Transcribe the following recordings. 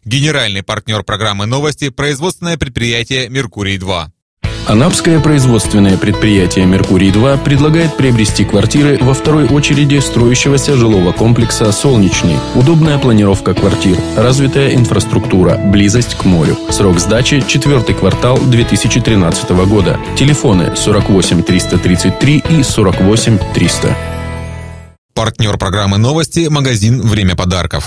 Генеральный партнер программы «Новости» – производственное предприятие «Меркурий-2». Анапское производственное предприятие «Меркурий-2» предлагает приобрести квартиры во второй очереди строящегося жилого комплекса «Солнечный». Удобная планировка квартир, развитая инфраструктура, близость к морю. Срок сдачи – 4-й квартал 2013 года. Телефоны 48 333 и 48 300. Партнер программы «Новости» – магазин «Время подарков».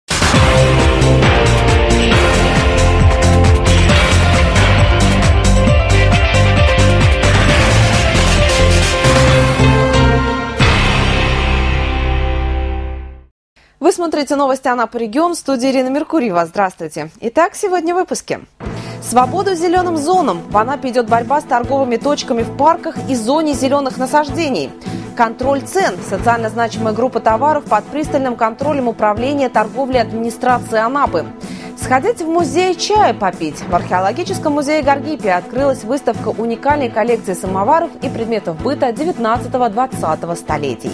Вы смотрите новости Анапы регион. В студии Ирина Меркурьева. Здравствуйте. Итак, сегодня в выпуске. Свободу зеленым зонам. В Анапе идет борьба с торговыми точками в парках и зоне зеленых насаждений. Контроль цен. Социально значимая группа товаров под пристальным контролем управления торговли администрации Анапы. Сходить в музей чая попить. В археологическом музее Гаргипия открылась выставка уникальной коллекции самоваров и предметов быта 19-20 столетий.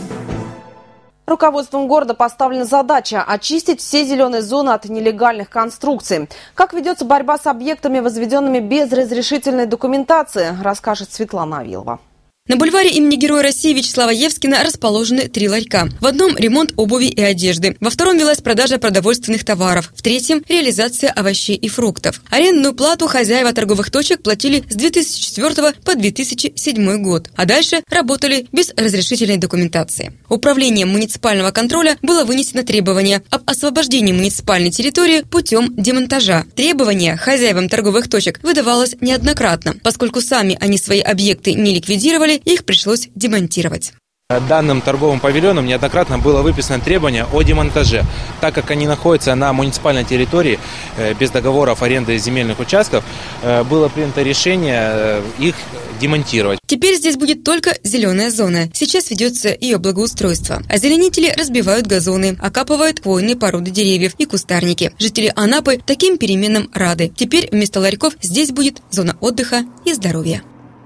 Руководством города поставлена задача очистить все зеленые зоны от нелегальных конструкций. Как ведется борьба с объектами, возведенными без разрешительной документации, расскажет Светлана Авилова. На бульваре имени Героя России Вячеслава Евскина расположены 3 ларька. В одном – ремонт обуви и одежды. Во втором велась продажа продовольственных товаров. В третьем – реализация овощей и фруктов. Арендную плату хозяева торговых точек платили с 2004 по 2007 год. А дальше работали без разрешительной документации. Управлением муниципального контроля было вынесено требование об освобождении муниципальной территории путем демонтажа. Требование хозяевам торговых точек выдавалось неоднократно. Поскольку сами они свои объекты не ликвидировали, их пришлось демонтировать. Данным торговым павильонам неоднократно было выписано требование о демонтаже. Так как они находятся на муниципальной территории без договоров аренды земельных участков, было принято решение их демонтировать. Теперь здесь будет только зеленая зона. Сейчас ведется ее благоустройство. Озеленители разбивают газоны, окапывают хвойные породы деревьев и кустарники. Жители Анапы таким переменам рады. Теперь вместо ларьков здесь будет зона отдыха и здоровья.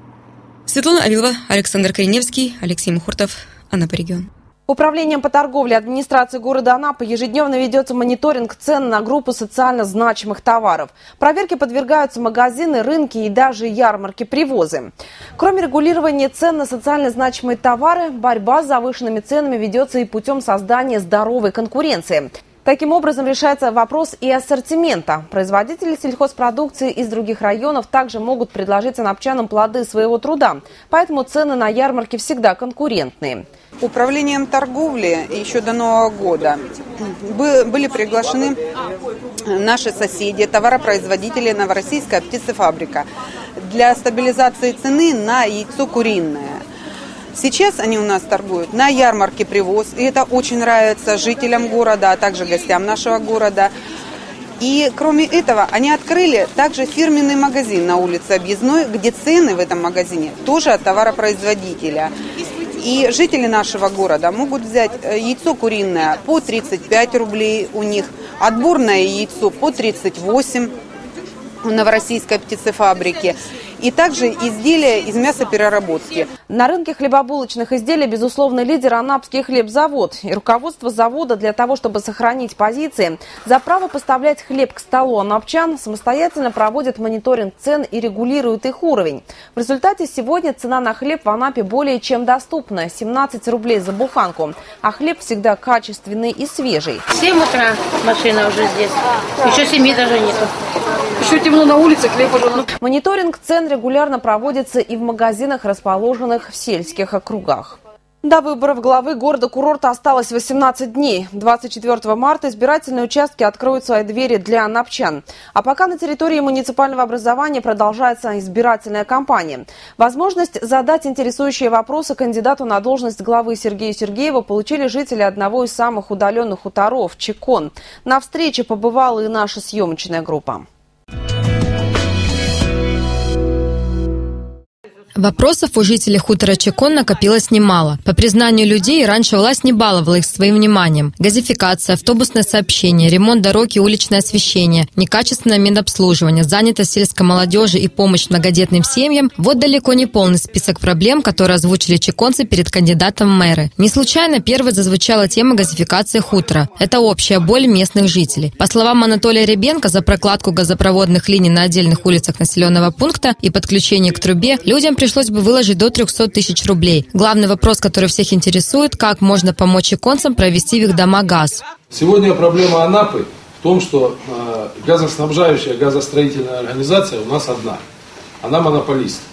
Светлана Авилова, Александр Кореневский, Алексей Мухуртов, Анапа регион. Управлением по торговле администрации города Анапы ежедневно ведется мониторинг цен на группу социально значимых товаров. Проверке подвергаются магазины, рынки и даже ярмарки-привозы. Кроме регулирования цен на социально значимые товары, борьба с завышенными ценами ведется и путем создания здоровой конкуренции. Таким образом решается вопрос и ассортимента. Производители сельхозпродукции из других районов также могут предложить анапчанам плоды своего труда. Поэтому цены на ярмарке всегда конкурентные. Управлением торговли еще до Нового года были приглашены наши соседи, товаропроизводители Новороссийская птицефабрика для стабилизации цены на яйцо куриное. Сейчас они у нас торгуют на ярмарке «Привоз», и это очень нравится жителям города, а также гостям нашего города. И кроме этого, они открыли также фирменный магазин на улице Объездной, где цены в этом магазине тоже от товаропроизводителя. И жители нашего города могут взять яйцо куриное по 35 рублей у них, отборное яйцо по 38 у Новороссийской птицефабрики. И также изделия из мясопереработки. На рынке хлебобулочных изделий, безусловно, лидер Анапский хлебзавод. И руководство завода для того, чтобы сохранить позиции, за право поставлять хлеб к столу анапчан самостоятельно проводит мониторинг цен и регулирует их уровень. В результате сегодня цена на хлеб в Анапе более чем доступна – 17 рублей за буханку. А хлеб всегда качественный и свежий. 7 утра машина уже здесь. Еще 7 даже нету. Еще темно на улице, хлеб уже. Мониторинг цен регулярно проводится и в магазинах, расположенных в сельских округах. До выборов главы города-курорта осталось 18 дней. 24 марта избирательные участки откроют свои двери для анапчан. А пока на территории муниципального образования продолжается избирательная кампания. Возможность задать интересующие вопросы кандидату на должность главы Сергею Сергееву получили жители одного из самых удаленных хуторов – Чекон. На встрече побывала и наша съемочная группа. Вопросов у жителей хутора Чекон накопилось немало. По признанию людей, раньше власть не баловала их своим вниманием. Газификация, автобусное сообщение, ремонт дорог и уличное освещение, некачественное медобслуживание, занятость сельской молодежи и помощь многодетным семьям – вот далеко не полный список проблем, которые озвучили чеконцы перед кандидатом в мэры. Не случайно первой зазвучала тема газификации хутора. Это общая боль местных жителей. По словам Анатолия Ребенко, за прокладку газопроводных линий на отдельных улицах населенного пункта и подключение к трубе людям пришлось бы выложить до 300 тысяч рублей. Главный вопрос, который всех интересует, как можно помочь чеконцам провести в их дома газ. Сегодня проблема Анапы в том, что газоснабжающая, газостроительная организация у нас одна. Она монополист.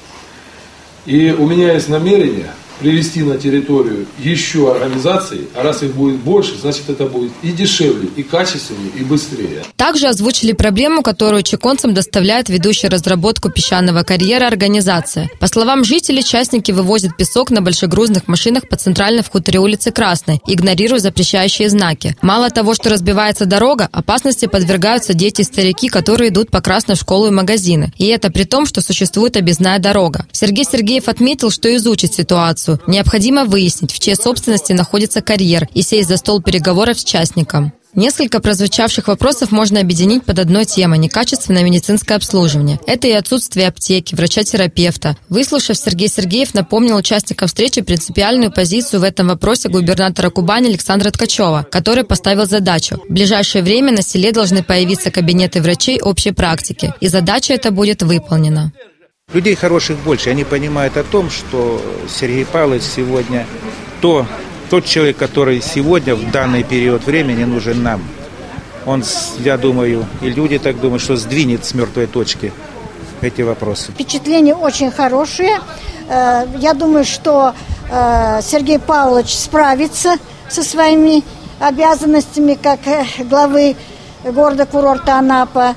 И у меня есть намерение привести на территорию еще организаций, а раз их будет больше, значит это будет и дешевле, и качественнее, и быстрее. Также озвучили проблему, которую чеконцам доставляет ведущая разработку песчаного карьера организация. По словам жителей, частники вывозят песок на большегрузных машинах по центральной в хуторе улицы Красной, игнорируя запрещающие знаки. Мало того, что разбивается дорога, опасности подвергаются дети и старики, которые идут по Красной в школу и магазины. И это при том, что существует объездная дорога. Сергей Сергеев отметил, что изучит ситуацию. Необходимо выяснить, в чьей собственности находится карьер, и сесть за стол переговоров с частником. Несколько прозвучавших вопросов можно объединить под одной темой – некачественное медицинское обслуживание. Это и отсутствие аптеки, врача-терапевта. Выслушав, Сергей Сергеев напомнил участникам встречи принципиальную позицию в этом вопросе губернатора Кубани Александра Ткачева, который поставил задачу. В ближайшее время на селе должны появиться кабинеты врачей общей практики, и задача эта будет выполнена. Людей хороших больше, они понимают о том, что Сергей Павлович сегодня тот человек, который сегодня в данный период времени нужен нам. Он, я думаю, и люди так думают, что сдвинет с мертвой точки эти вопросы. Впечатления очень хорошие. Я думаю, что Сергей Павлович справится со своими обязанностями как главы города-курорта Анапа.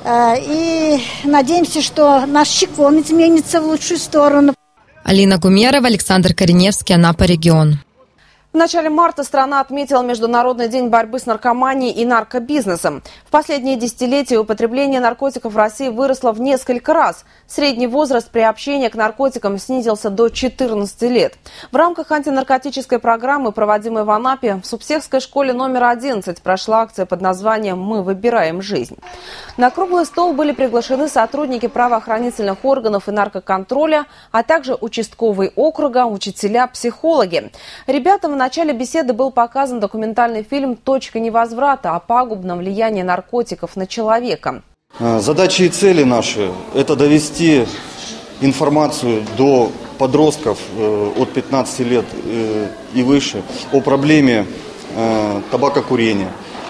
И надеемся, что наш Чекон изменится в лучшую сторону. Алина Гумерова, Александр Кореневский, Анапа, регион. В начале марта страна отметила Международный день борьбы с наркоманией и наркобизнесом. В последние десятилетия употребление наркотиков в России выросло в несколько раз. Средний возраст приобщения к наркотикам снизился до 14 лет. В рамках антинаркотической программы, проводимой в Анапе, в Субсехской школе номер 11 прошла акция под названием «Мы выбираем жизнь». На круглый стол были приглашены сотрудники правоохранительных органов и наркоконтроля, а также участковые округа, учителя, психологи. Ребятам в начале беседы был показан документальный фильм «Точка невозврата» о пагубном влиянии наркотиков на человека. Задачи и цели наши – это довести информацию до подростков от 15 лет и выше о проблеме табакокурения,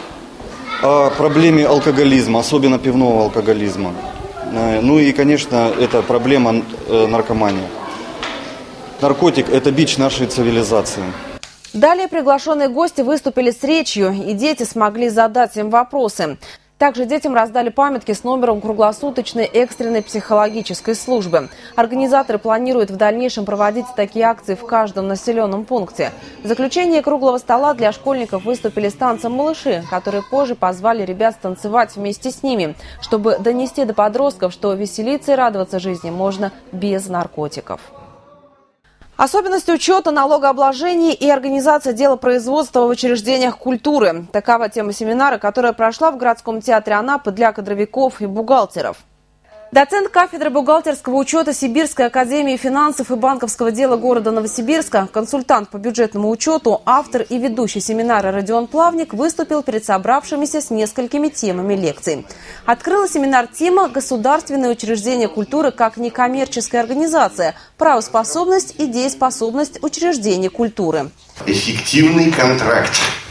о проблеме алкоголизма, особенно пивного алкоголизма. Ну и, конечно, это проблема наркомании. Наркотик – это бич нашей цивилизации. Далее приглашенные гости выступили с речью, и дети смогли задать им вопросы. Также детям раздали памятки с номером круглосуточной экстренной психологической службы. Организаторы планируют в дальнейшем проводить такие акции в каждом населенном пункте. В заключение круглого стола для школьников выступили с танцем малыши, которые позже позвали ребят станцевать вместе с ними, чтобы донести до подростков, что веселиться и радоваться жизни можно без наркотиков. Особенности учета налогообложения и организация делопроизводства в учреждениях культуры. Такова тема семинара, которая прошла в городском театре Анапы для кадровиков и бухгалтеров. Доцент кафедры бухгалтерского учета Сибирской академии финансов и банковского дела города Новосибирска, консультант по бюджетному учету, автор и ведущий семинара Родион Плавник выступил перед собравшимися с несколькими темами лекций. Открыла семинар тема «Государственные учреждения культуры как некоммерческая организация. Правоспособность и дееспособность учреждений культуры». Эффективный контракт.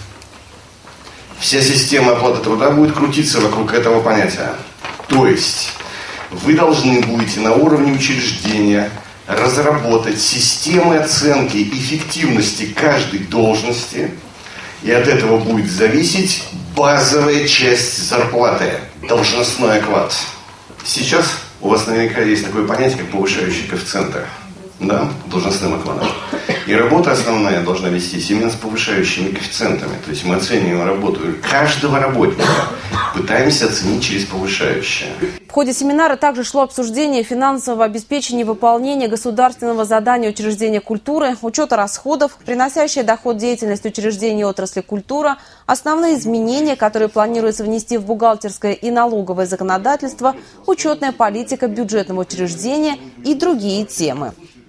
Вся система оплаты труда будет крутиться вокруг этого понятия. То есть вы должны будете на уровне учреждения разработать системы оценки эффективности каждой должности, и от этого будет зависеть базовая часть зарплаты, должностной оклад. Сейчас у вас наверняка есть такое понятие, как повышающие коэффициенты, да, должностным окладом. И работа основная должна вестись именно с повышающими коэффициентами. То есть мы оцениваем работу каждого работника, пытаемся оценить через повышающее. В ходе семинара также шло обсуждение финансового обеспечения выполнения государственного задания учреждения культуры, учета расходов, приносящая доход деятельности учреждений отрасли культура, основные изменения, которые планируется внести в бухгалтерское и налоговое законодательство, учетная политика бюджетного учреждения и другие темы.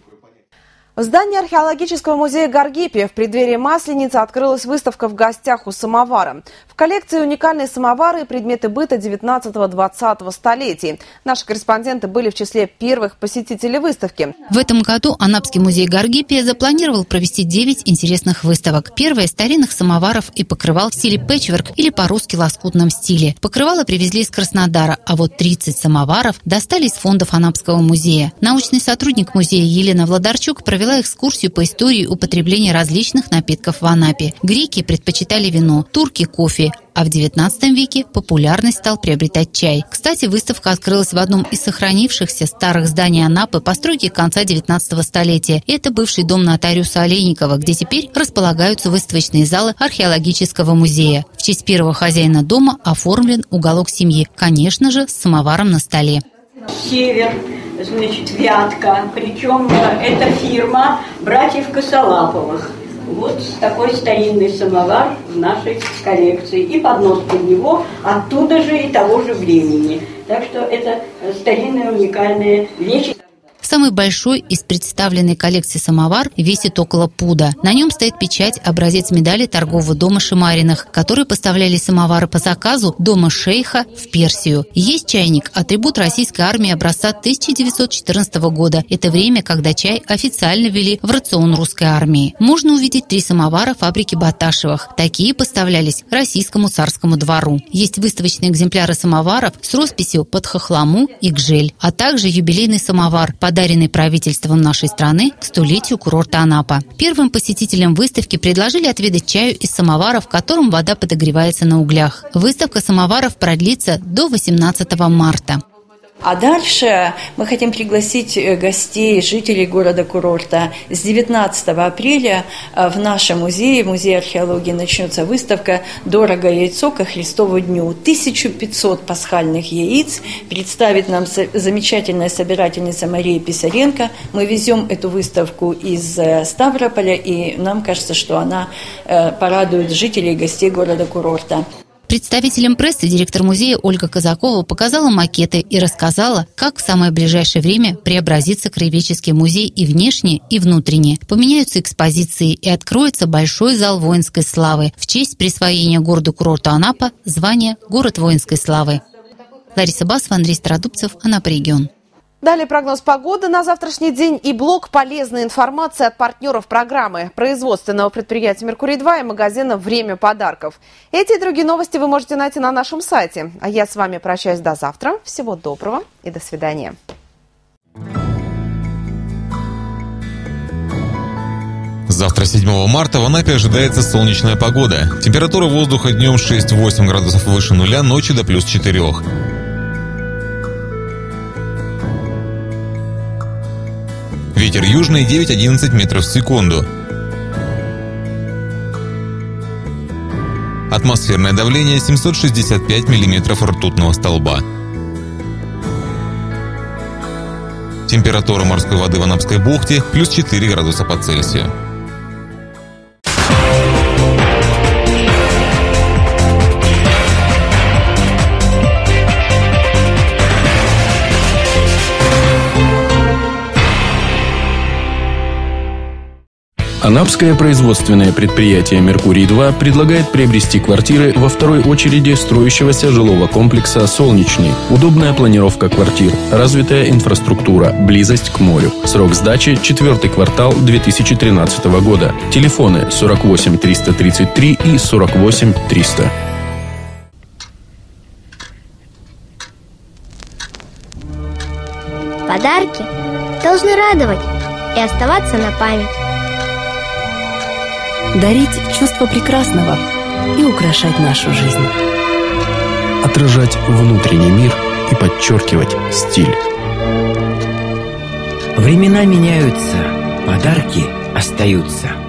В здании археологического музея Гаргипия в преддверии Масленицы открылась выставка «В гостях у самовара». В коллекции уникальные самовары и предметы быта 19-20 столетий. Наши корреспонденты были в числе первых посетителей выставки. В этом году Анапский музей Гаргипия запланировал провести 9 интересных выставок. Первая – старинных самоваров и покрывал в стиле пэтчворк или по-русски лоскутном стиле. Покрывала привезли из Краснодара, а вот 30 самоваров достали из фондов Анапского музея. Научный сотрудник музея Елена Владарчук провела экскурсию по истории употребления различных напитков в Анапе. Греки предпочитали вино, турки – кофе, а в XIX веке популярность стал приобретать чай. Кстати, выставка открылась в одном из сохранившихся старых зданий Анапы постройки конца XIX столетия. Это бывший дом нотариуса Олейникова, где теперь располагаются выставочные залы археологического музея. В честь первого хозяина дома оформлен уголок семьи, конечно же, с самоваром на столе. Север, значит, Вятка, причем это фирма братьев Косолаповых. Вот такой старинный самовар в нашей коллекции. И поднос под него оттуда же и того же времени. Так что это старинные уникальные вещи. Самый большой из представленной коллекции самовар весит около пуда. На нем стоит печать, образец медали торгового дома Шимариных, которые поставляли самовары по заказу дома шейха в Персию. Есть чайник, атрибут российской армии образца 1914 года. Это время, когда чай официально ввели в рацион русской армии. Можно увидеть 3 самовара фабрики Баташевых. Такие поставлялись российскому царскому двору. Есть выставочные экземпляры самоваров с росписью под хохлому и гжель, а также юбилейный самовар, подаренный правительством нашей страны к столетию курорта Анапа. Первым посетителям выставки предложили отведать чаю из самовара, в котором вода подогревается на углях. Выставка самоваров продлится до 18 марта. А дальше мы хотим пригласить гостей, жителей города-курорта. С 19 апреля в нашем музее, музее археологии, начнется выставка «Дорого яйцо ко Христову дню». 1500 пасхальных яиц представит нам замечательная собирательница Мария Писаренко. Мы везем эту выставку из Ставрополя, и нам кажется, что она порадует жителей и гостей города-курорта. Представителям прессы директор музея Ольга Казакова показала макеты и рассказала, как в самое ближайшее время преобразится краеведческий музей и внешне, и внутренне. Поменяются экспозиции и откроется большой зал воинской славы в честь присвоения городу-курорту Анапа звания «Город воинской славы». Лариса Басова, Андрей Стародубцев, Анапа-регион. Далее прогноз погоды на завтрашний день и блок полезной информации от партнеров программы производственного предприятия «Меркурий-2» и магазина «Время подарков». Эти и другие новости вы можете найти на нашем сайте. А я с вами прощаюсь до завтра. Всего доброго и до свидания. Завтра, 7 марта, в Анапе ожидается солнечная погода. Температура воздуха днем 6-8 градусов выше нуля, ночью до плюс 4. Ветер южный 9-11 метров в секунду. Атмосферное давление 765 миллиметров ртутного столба. Температура морской воды в Анапской бухте плюс 4 градуса по Цельсию. Анапское производственное предприятие «Меркурий-2» предлагает приобрести квартиры во второй очереди строящегося жилого комплекса «Солнечный». Удобная планировка квартир, развитая инфраструктура, близость к морю. Срок сдачи – 4-й квартал 2013 года. Телефоны 48 333 и 48 300. Подарки должны радовать и оставаться на память. Дарить чувство прекрасного и украшать нашу жизнь. Отражать внутренний мир и подчеркивать стиль. Времена меняются, подарки остаются.